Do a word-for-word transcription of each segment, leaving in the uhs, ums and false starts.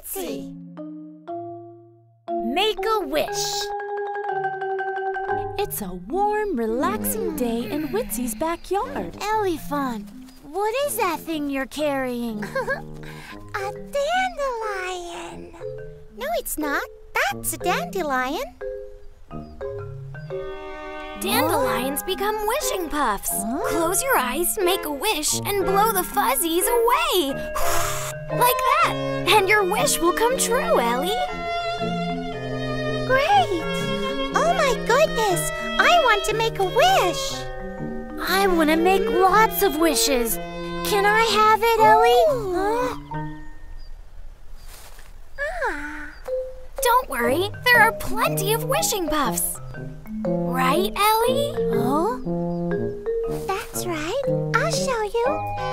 Witsy! Make a wish! It's a warm, relaxing day in Witsy's backyard. Elephant, what is that thing you're carrying? A dandelion. No, it's not. That's a dandelion. Dandelions become wishing puffs. Huh? Close your eyes, make a wish, and blow the fuzzies away. Like that. And your wish will come true, Ellie. Great. Oh my goodness. I want to make a wish. I want to make lots of wishes. Can I have it, Ellie? Huh? Ah. Don't worry. There are plenty of wishing puffs. Right, Ellie? Huh? That's right. I'll show you.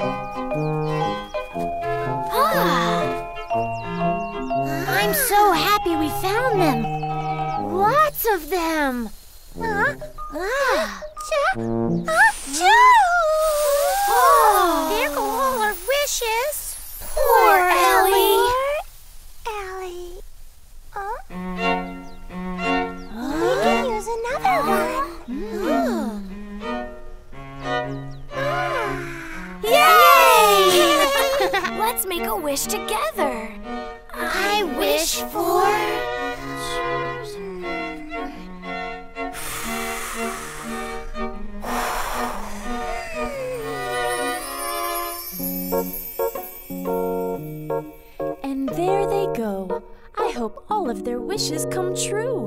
Ah. I'm so happy we found them. Lots of them. Huh? Ah. Achoo! Achoo! Oh. There go all our wishes. Poor Ellie. Poor Ellie. Huh? We can use another one. Mm. Yay! Let's make a wish together. I wish for... And there they go. I hope all of their wishes come true.